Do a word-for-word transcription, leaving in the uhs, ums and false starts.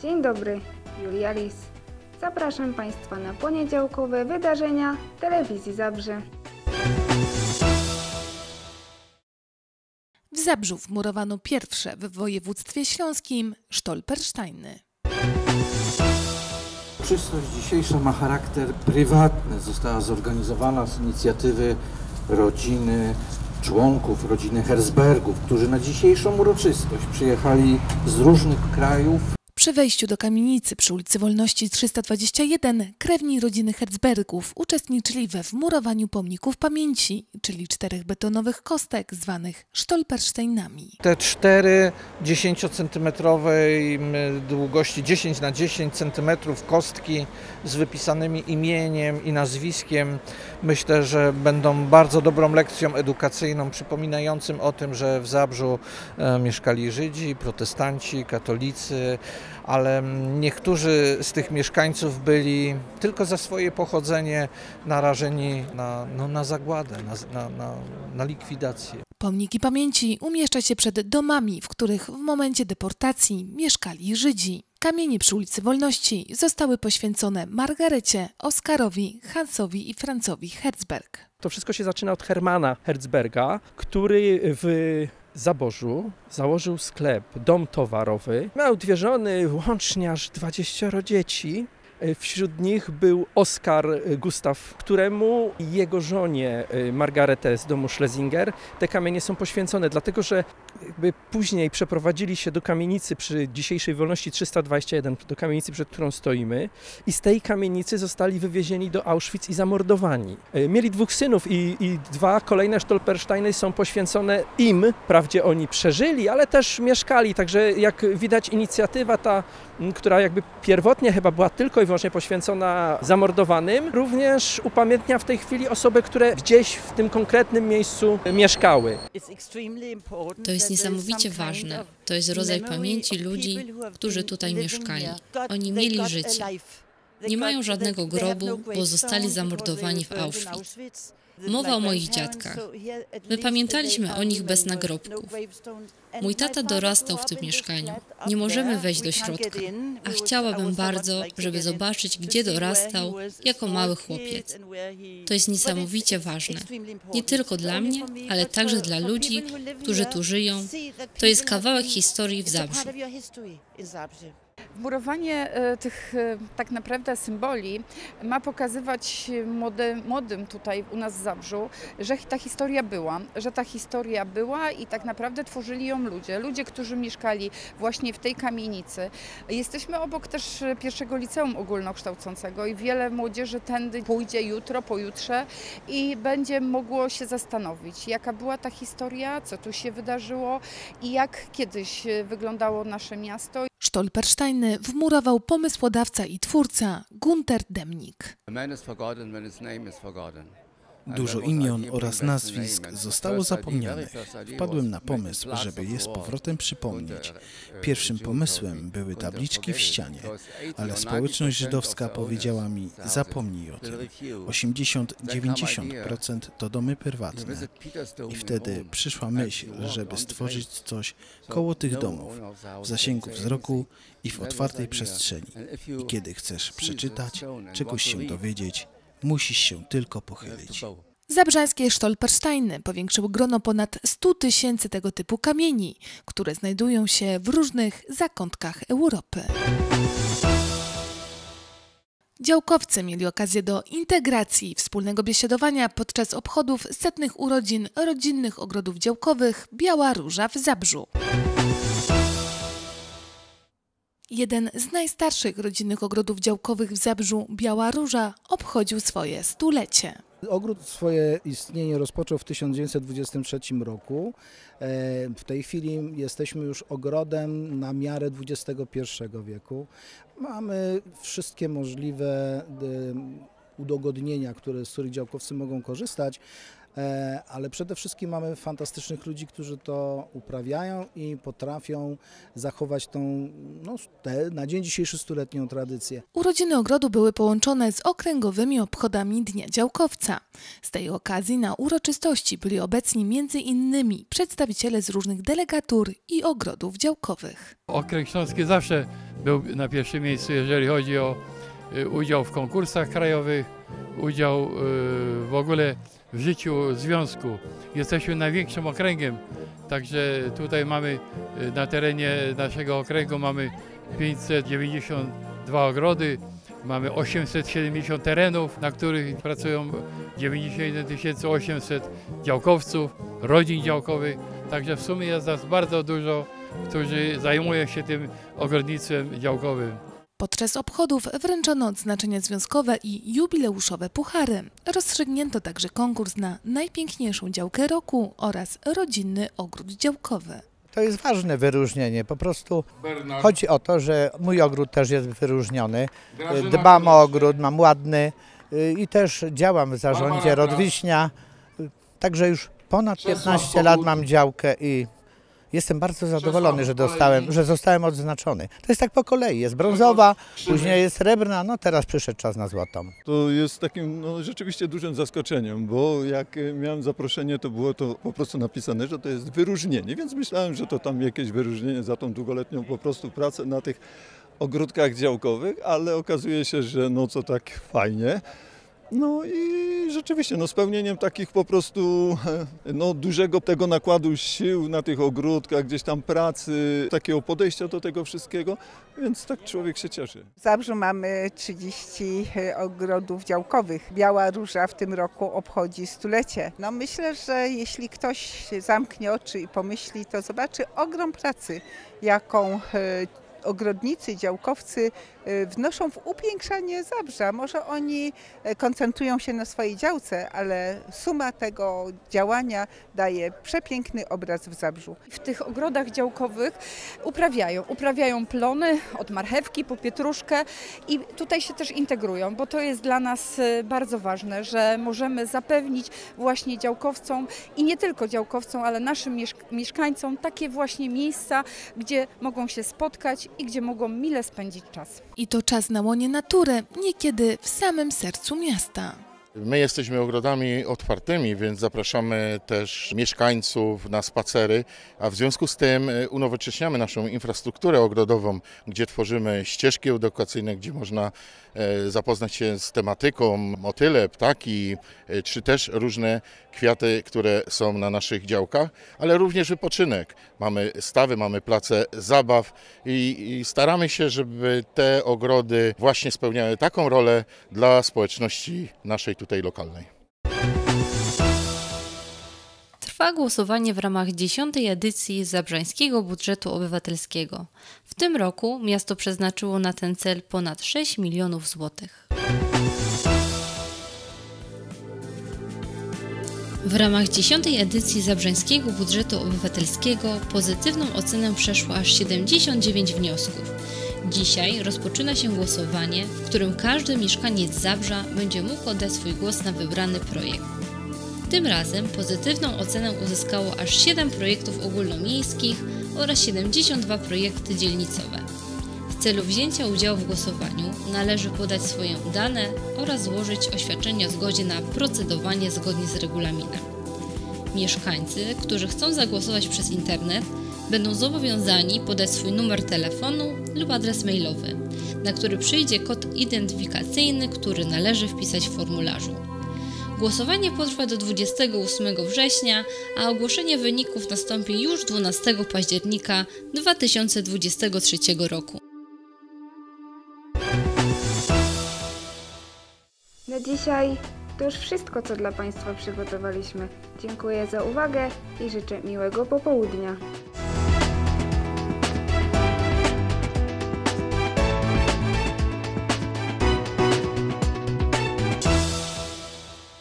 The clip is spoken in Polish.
Dzień dobry, Julia Lis. Zapraszam Państwa na poniedziałkowe wydarzenia Telewizji Zabrze. W Zabrzu wmurowano pierwsze w województwie śląskim Stolpersteiny. Uroczystość dzisiejsza ma charakter prywatny. Została zorganizowana z inicjatywy rodziny, członków rodziny Herzbergów, którzy na dzisiejszą uroczystość przyjechali z różnych krajów. Przy wejściu do kamienicy przy ulicy Wolności trzysta dwadzieścia jeden krewni rodziny Herzbergów uczestniczyli we wmurowaniu pomników pamięci, czyli czterech betonowych kostek zwanych Stolpersteinami. Te cztery dziesięciocentymetrowej długości dziesięć na dziesięć centymetrów kostki z wypisanymi imieniem i nazwiskiem, myślę, że będą bardzo dobrą lekcją edukacyjną przypominającym o tym, że w Zabrzu e, mieszkali Żydzi, protestanci, katolicy, ale niektórzy z tych mieszkańców byli tylko za swoje pochodzenie narażeni na, no, na zagładę, na, na, na likwidację. Pomniki pamięci umieszcza się przed domami, w których w momencie deportacji mieszkali Żydzi. Kamienie przy ulicy Wolności zostały poświęcone Margarecie, Oskarowi, Hansowi i Francowi Herzberg. To wszystko się zaczyna od Hermana Herzberga, który w Zaborzu założył sklep, dom towarowy. Miał dwie żony, łącznie aż dwadzieścioro dzieci. Wśród nich był Oskar Gustaw, któremu i jego żonie Margaretę z domu Schlesinger te kamienie są poświęcone, dlatego że jakby później przeprowadzili się do kamienicy przy dzisiejszej Wolności trzysta dwadzieścia jeden, do kamienicy, przed którą stoimy, i z tej kamienicy zostali wywiezieni do Auschwitz i zamordowani. Mieli dwóch synów i, i dwa kolejne Stolpersteiny są poświęcone im. Wprawdzie oni przeżyli, ale też mieszkali, także jak widać inicjatywa ta, która jakby pierwotnie chyba była tylko i wyłącznie poświęcona zamordowanym, również upamiętnia w tej chwili osoby, które gdzieś w tym konkretnym miejscu mieszkały. To jest niesamowicie ważne. To jest rodzaj pamięci ludzi, którzy tutaj mieszkali. Oni mieli życie. Nie mają żadnego grobu, bo zostali zamordowani w Auschwitz. Mowa o moich dziadkach. My pamiętaliśmy o nich bez nagrobków. Mój tata dorastał w tym mieszkaniu. Nie możemy wejść do środka, a chciałabym bardzo, żeby zobaczyć, gdzie dorastał jako mały chłopiec. To jest niesamowicie ważne. Nie tylko dla mnie, ale także dla ludzi, którzy tu żyją. To jest kawałek historii w Zabrzu. Wmurowanie tych tak naprawdę symboli ma pokazywać młodym, młodym tutaj u nas w Zabrzu, że ta historia była, że ta historia była i tak naprawdę tworzyli ją ludzie, ludzie, którzy mieszkali właśnie w tej kamienicy. Jesteśmy obok też pierwszego liceum ogólnokształcącego i wiele młodzieży tędy pójdzie jutro, pojutrze i będzie mogło się zastanowić, jaka była ta historia, co tu się wydarzyło i jak kiedyś wyglądało nasze miasto. Stolpersteiny wmurował pomysłodawca i twórca Gunter Demnig. Dużo imion oraz nazwisk zostało zapomnianych. Wpadłem na pomysł, żeby je z powrotem przypomnieć. Pierwszym pomysłem były tabliczki w ścianie, ale społeczność żydowska powiedziała mi: zapomnij o tym. osiemdziesiąt do dziewięćdziesięciu procent to domy prywatne. I wtedy przyszła myśl, żeby stworzyć coś koło tych domów, w zasięgu wzroku i w otwartej przestrzeni. I kiedy chcesz przeczytać, czegoś się dowiedzieć, musisz się tylko pochylić. Zabrzańskie Stolpersteiny powiększyły grono ponad stu tysięcy tego typu kamieni, które znajdują się w różnych zakątkach Europy. Działkowcy mieli okazję do integracji i wspólnego biesiadowania podczas obchodów setnych urodzin rodzinnych ogrodów działkowych Biała Róża w Zabrzu. Jeden z najstarszych rodzinnych ogrodów działkowych w Zabrzu, Biała Róża, obchodził swoje stulecie. Ogród swoje istnienie rozpoczął w tysiąc dziewięćset dwudziestym trzecim roku. W tej chwili jesteśmy już ogrodem na miarę dwudziestego pierwszego wieku. Mamy wszystkie możliwe udogodnienia, które, z których działkowcy mogą korzystać, ale przede wszystkim mamy fantastycznych ludzi, którzy to uprawiają i potrafią zachować tą no, te, na dzień dzisiejszy stuletnią tradycję. Urodziny ogrodu były połączone z okręgowymi obchodami Dnia Działkowca. Z tej okazji na uroczystości byli obecni między innymi przedstawiciele z różnych delegatur i ogrodów działkowych. Okręg Śląski zawsze był na pierwszym miejscu, jeżeli chodzi o udział w konkursach krajowych, udział w ogóle w życiu związku. Jesteśmy największym okręgiem, także tutaj mamy na terenie naszego okręgu mamy pięćset dziewięćdziesiąt dwa ogrody, mamy osiemset siedemdziesiąt terenów, na których pracują dziewięćdziesiąt jeden tysięcy osiemset działkowców, rodzin działkowych, także w sumie jest nas bardzo dużo, którzy zajmują się tym ogrodnictwem działkowym. Podczas obchodów wręczono odznaczenia związkowe i jubileuszowe puchary. Rozstrzygnięto także konkurs na najpiękniejszą działkę roku oraz rodzinny ogród działkowy. To jest ważne wyróżnienie, po prostu chodzi o to, że mój ogród też jest wyróżniony. Dbam o ogród, mam ładny i też działam w zarządzie Rodwiśnia, także już ponad piętnaście lat mam działkę i jestem bardzo zadowolony, że dostałem, że zostałem odznaczony. To jest tak po kolei, jest brązowa, później jest srebrna, no teraz przyszedł czas na złotą. To jest takim no, rzeczywiście dużym zaskoczeniem, bo jak miałem zaproszenie, to było to po prostu napisane, że to jest wyróżnienie, więc myślałem, że to tam jakieś wyróżnienie za tą długoletnią po prostu pracę na tych ogródkach działkowych, ale okazuje się, że no co tak fajnie. No i rzeczywiście, no spełnieniem takich po prostu no, dużego tego nakładu sił na tych ogródkach, gdzieś tam pracy, takiego podejścia do tego wszystkiego, więc tak człowiek się cieszy. W Zabrzu mamy trzydzieści ogrodów działkowych. Biała Róża w tym roku obchodzi stulecie. No myślę, że jeśli ktoś zamknie oczy i pomyśli, to zobaczy ogrom pracy, jaką ogrodnicy, działkowcy wnoszą w upiększanie Zabrza. Może oni koncentrują się na swojej działce, ale suma tego działania daje przepiękny obraz w Zabrzu. W tych ogrodach działkowych uprawiają, uprawiają plony od marchewki po pietruszkę i tutaj się też integrują, bo to jest dla nas bardzo ważne, że możemy zapewnić właśnie działkowcom i nie tylko działkowcom, ale naszym mieszkańcom takie właśnie miejsca, gdzie mogą się spotkać i gdzie mogą mile spędzić czas. I to czas na łonie natury, niekiedy w samym sercu miasta. My jesteśmy ogrodami otwartymi, więc zapraszamy też mieszkańców na spacery, a w związku z tym unowocześniamy naszą infrastrukturę ogrodową, gdzie tworzymy ścieżki edukacyjne, gdzie można zapoznać się z tematyką, motyle, ptaki, czy też różne kwiaty, które są na naszych działkach, ale również wypoczynek. Mamy stawy, mamy place zabaw i, i staramy się, żeby te ogrody właśnie spełniały taką rolę dla społeczności naszej tutaj lokalnej. Trwa głosowanie w ramach dziesiątej edycji Zabrzańskiego Budżetu Obywatelskiego. W tym roku miasto przeznaczyło na ten cel ponad sześć milionów złotych. W ramach dziesiątej edycji Zabrzańskiego Budżetu Obywatelskiego pozytywną ocenę przeszło aż siedemdziesiąt dziewięć wniosków. Dzisiaj rozpoczyna się głosowanie, w którym każdy mieszkaniec Zabrza będzie mógł oddać swój głos na wybrany projekt. Tym razem pozytywną ocenę uzyskało aż siedem projektów ogólnomiejskich oraz siedemdziesiąt dwa projekty dzielnicowe. W celu wzięcia udziału w głosowaniu należy podać swoje dane oraz złożyć oświadczenie o zgodzie na procedowanie zgodnie z regulaminem. Mieszkańcy, którzy chcą zagłosować przez internet, będą zobowiązani podać swój numer telefonu lub adres mailowy, na który przyjdzie kod identyfikacyjny, który należy wpisać w formularzu. Głosowanie potrwa do dwudziestego ósmego września, a ogłoszenie wyników nastąpi już dwunastego października dwa tysiące dwudziestego trzeciego roku. Na dzisiaj to już wszystko, co dla Państwa przygotowaliśmy. Dziękuję za uwagę i życzę miłego popołudnia.